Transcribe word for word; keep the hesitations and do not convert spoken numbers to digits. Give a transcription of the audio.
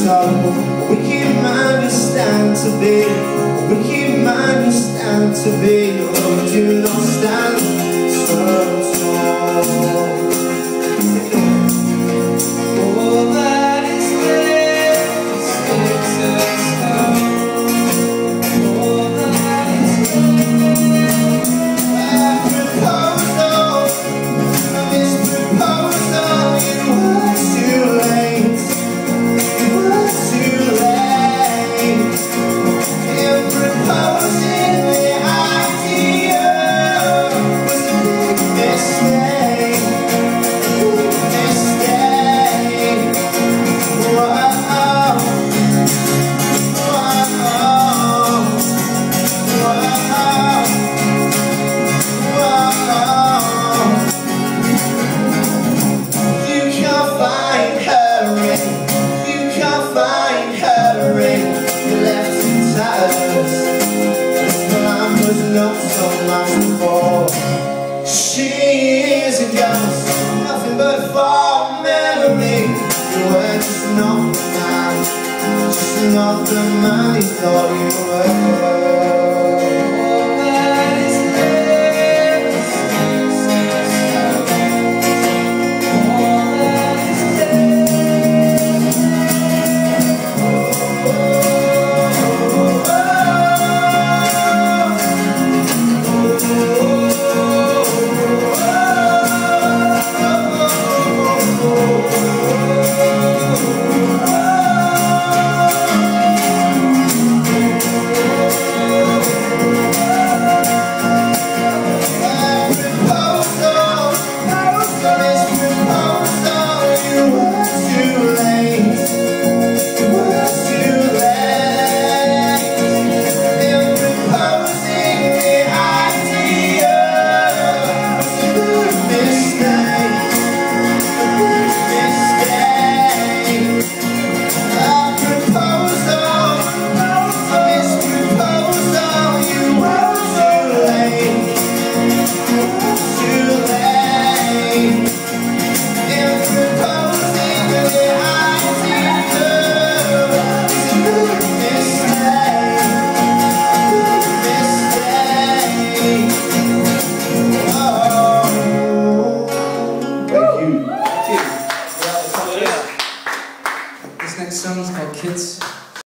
so wicked mind you stand to be, wicked mind you stand to be. Oh, you do not stand so tall. All that is left is sticks and stones. All that is left. I proposal, this proposal, it was too late. It was too late. In proposing the idea was a big mistake. Mistake. Whoa. Not so much before. She is a ghost, nothing but a fond memory. You were just not the man, just not the man you thought you were. This next song is called Kids.